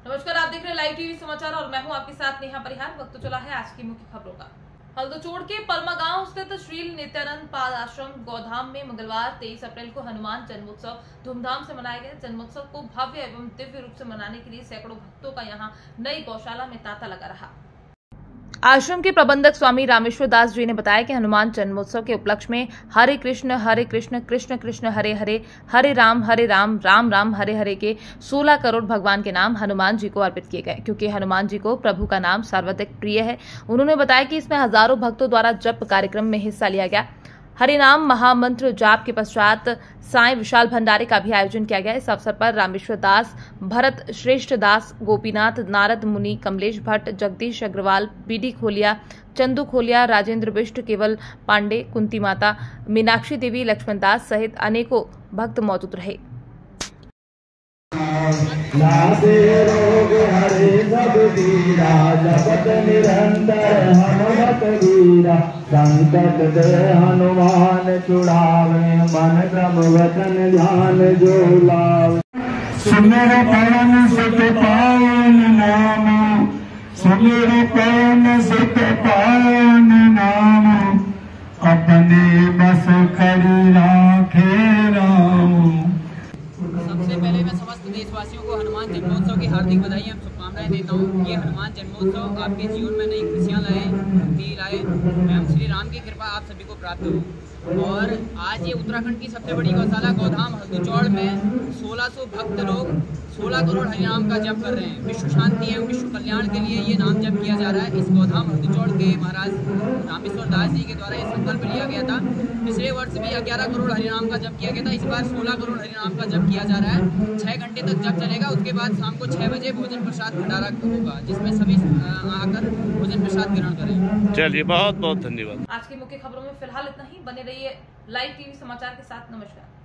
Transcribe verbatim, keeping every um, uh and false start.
नमस्कार, आप देख रहे हैं लाइव टीवी समाचार और मैं हूं आपके साथ नेहा परिहार। वक्त तो चला है आज की मुख्य खबरों का। हल्दोचोड़ के पलमा गांव स्थित श्री नित्यानंद पाद आश्रम गौधाम में मंगलवार तेईस अप्रैल को हनुमान जन्मोत्सव धूमधाम से मनाया गया। जन्मोत्सव को भव्य एवं दिव्य रूप से मनाने के लिए सैकड़ों भक्तों का यहां नई गौशाला में तांता लगा रहा। आश्रम के प्रबंधक स्वामी रामेश्वर दास जी ने बताया कि हनुमान जन्मोत्सव के उपलक्ष्य में हरे कृष्ण हरे कृष्ण कृष्ण कृष्ण हरे हरे हरे राम हरे राम राम राम हरे हरे के सोलह करोड़ भगवान के नाम हनुमान जी को अर्पित किए गए, क्योंकि हनुमान जी को प्रभु का नाम सर्वाधिक प्रिय है। उन्होंने बताया कि इसमें हजारों भक्तों द्वारा जप कार्यक्रम में हिस्सा लिया गया। हरि नाम महामंत्र जाप के पश्चात साईं विशाल भंडारे का भी आयोजन किया गया। इस अवसर पर रामेश्वर दास, भरत श्रेष्ठ दास, गोपीनाथ, नारद मुनि, कमलेश भट्ट, जगदीश अग्रवाल, बीडी खोलिया, चंदू खोलिया, राजेंद्र बिष्ट, केवल पांडे, कुंती माता, मीनाक्षी देवी, लक्ष्मण दास सहित अनेकों भक्त मौजूद रहे। लादे रोग हरे सब पीरा, जपत निरंतर हनुमत वीरा। संकट दे हनुमान छुड़ावे, मन क्रम वचन ध्यान जो लावे। सुमिर पवन सुत पावन नाम, सुमिर पवन सुत पावन नाम। अपने बस करी राखे राम। सबसे पहले मैं समस्त देशवासियों को हनुमान जन्मोत्सव की हार्दिक बधाई एवं शुभकामनाएं देता हूँ। ये हनुमान जन्मोत्सव आपके जीवन में नई खुशियाँ लाए, मुक्ति लाए एवं श्री राम की कृपा आप सभी को प्राप्त हो। और आज ये उत्तराखंड की सबसे बड़ी गौशाला गौधाम हल्दोचौड़ में सोलह सौ भक्त लोग सोलह करोड़ हरिनाम का जप कर रहे हैं। विश्व शांति एवं विश्व कल्याण के लिए ये नाम जप किया जा रहा है। इस गौधाम हल्दोचौड़ के महाराज रामेश्वर दास जी के द्वारा ये संकल्प लिया गया था। पिछले वर्ष भी ग्यारह करोड़ हरिनाम का जप किया गया था। इस बार सोलह करोड़ हरिनाम का जप किया जा रहा है। छः घंटे तक जप चलेगा। उसके बाद शाम को छः बजे भोजन प्रसाद भंडारा होगा, जिसमें सभी आकर भोजन प्रसाद ग्रहण करें। चलिए, बहुत बहुत धन्यवाद। आज की मुख्य खबरों में फिलहाल इतना ही। बने रहिए लाइव टीवी समाचार के साथ। नमस्कार।